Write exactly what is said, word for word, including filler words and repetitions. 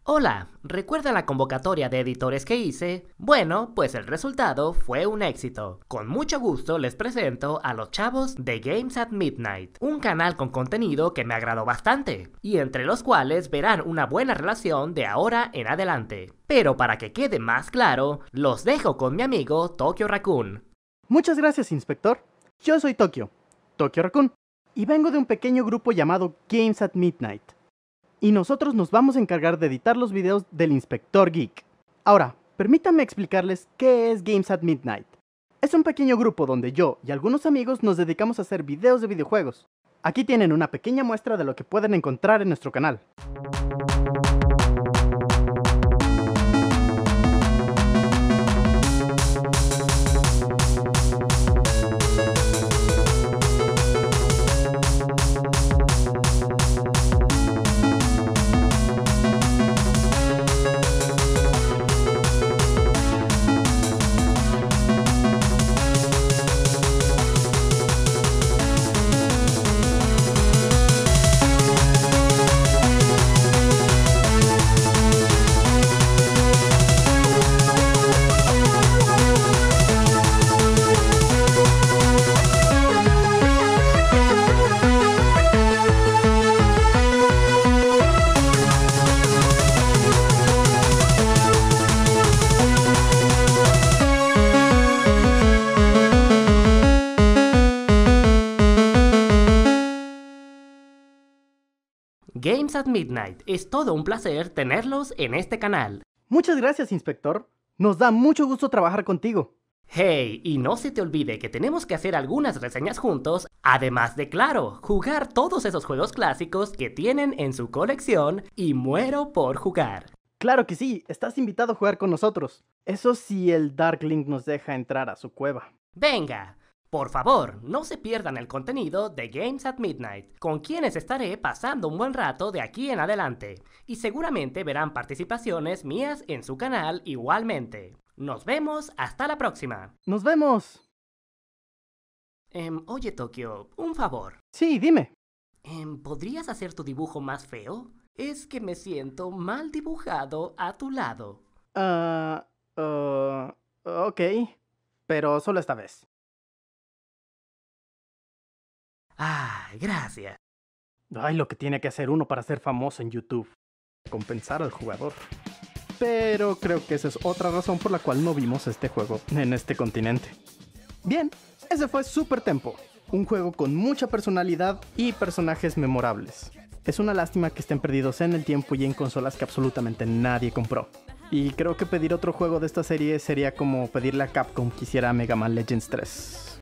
Hola, ¿recuerda la convocatoria de editores que hice? Bueno, pues el resultado fue un éxito. Con mucho gusto les presento a los chavos de Games at Midnight, un canal con contenido que me agradó bastante, y entre los cuales verán una buena relación de ahora en adelante. Pero para que quede más claro, los dejo con mi amigo Tokyo Raccoon. Muchas gracias, inspector. Yo soy Tokyo, Tokyo Raccoon, y vengo de un pequeño grupo llamado Games at Midnight. Y nosotros nos vamos a encargar de editar los videos del Inspector Geek. Ahora, permítanme explicarles qué es Games at Midnight. Es un pequeño grupo donde yo y algunos amigos nos dedicamos a hacer videos de videojuegos. Aquí tienen una pequeña muestra de lo que pueden encontrar en nuestro canal. Games at Midnight, es todo un placer tenerlos en este canal. Muchas gracias, inspector. Nos da mucho gusto trabajar contigo. Hey, y no se te olvide que tenemos que hacer algunas reseñas juntos, además de, claro, jugar todos esos juegos clásicos que tienen en su colección y muero por jugar. Claro que sí, estás invitado a jugar con nosotros. Eso sí, el Darklink nos deja entrar a su cueva. Venga, por favor, no se pierdan el contenido de Games at Midnight, con quienes estaré pasando un buen rato de aquí en adelante, y seguramente verán participaciones mías en su canal igualmente. Nos vemos hasta la próxima. ¡Nos vemos! Em, oye, Tokyo, un favor. Sí, dime. Em, ¿podrías hacer tu dibujo más feo? Es que me siento mal dibujado a tu lado. Ah, uh, ok, pero solo esta vez. Ah, gracias. Ay, lo que tiene que hacer uno para ser famoso en YouTube. Compensar al jugador. Pero creo que esa es otra razón por la cual no vimos este juego en este continente. Bien, ese fue Super Tempo, un juego con mucha personalidad y personajes memorables. Es una lástima que estén perdidos en el tiempo y en consolas que absolutamente nadie compró. Y creo que pedir otro juego de esta serie sería como pedirle a Capcom que hiciera Mega Man Legends tres.